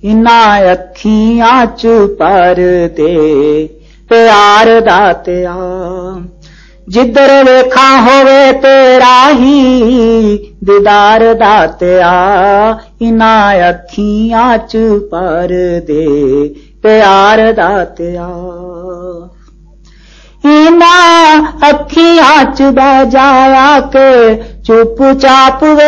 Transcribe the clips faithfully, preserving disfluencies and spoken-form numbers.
इना अखियां च परदे प्यार दातिया जिधर वेखा होवे तेरा ही दीदार दातिया इना अखियां च परदे प्यार दातिया इना अखियां च बह जाया के चुप चाप वे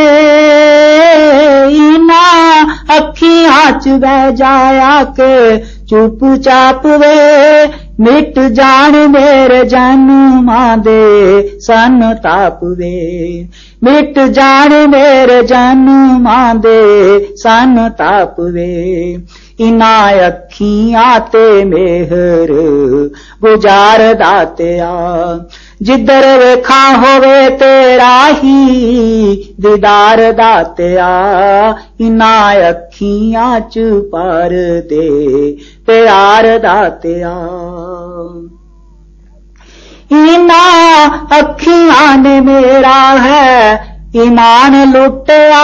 इना अखियां च बह जाया के चुप चाप वे मिट जान मेरे जन्मां दे सन ताप वे मिट जान मेरे जन्मां दे सन ताप वे इना अखियां ते मेहर गुजार दातिया जिधर वेखा होवे तेरा ही दीदार दातिया इना अखियां च परदे प्यार दातिया इना अखियां ने मेरा है ईमान लुटिया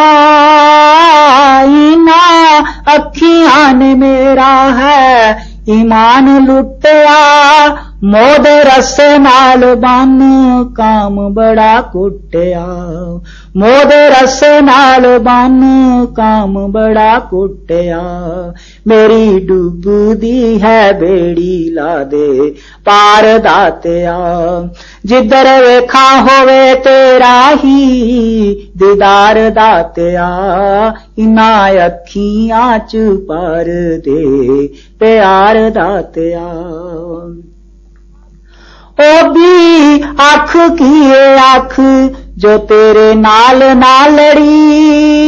इना अखियां ने मेरा है ईमान लुटिया मोद रसे नाल बन काम बड़ा कुटिया मोद रसे नाल बन काम बड़ा कुटिया मेरी डूबदी है बेड़ी ला दे पार दातिया जिधर वेखा होवे तेरा ही दीदार दातिया इना अखियां च परदे प्यार दातिया ओ भी आख किए आख जो तेरे नाल ना लड़ी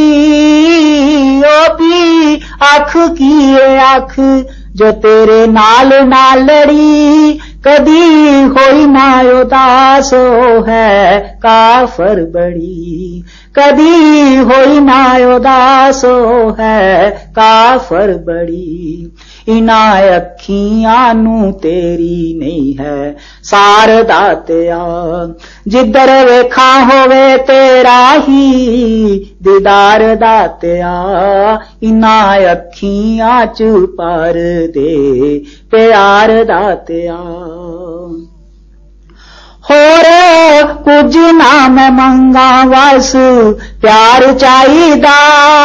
ओ भी आख किए आख जो तेरे नाल ना लड़ी कदी होई ना उदास है काफर बड़ी कदी होई ना उदास है काफर बड़ी इना अखियां नू तेरी नहीं है सार दातिया जिधर वेखा होवे तेरा ही दीदार दातिया इना अखियां च परदे प्यार दातिया होर कुछ ना मैं मंगा बस प्यार चाहिदा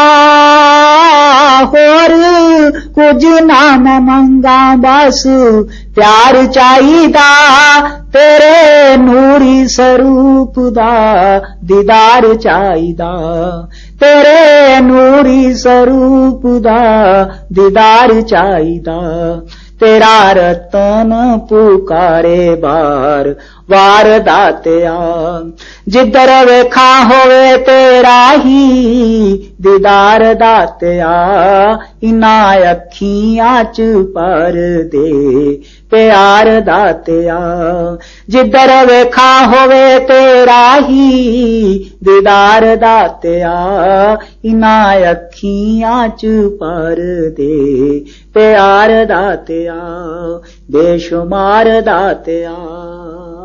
होर कुछ ना मैं मंगा बस प्यार चाहिदा तेरे नूरी स्वरूप दा दीदार चाहिदा तेरे नूरी स्वरूप दा दीदार चाहिदा तेरा रतन पुकारे बार वार दातिया जिधर वेखा होवे तेरा ही दीदार दातिया इना अखियां च परदे प्यार दातिया जिधर वेखा होवे तेरा ही दीदार दातिया इना अखियां च परदे प्यार दातिया बेशुमार दातिया।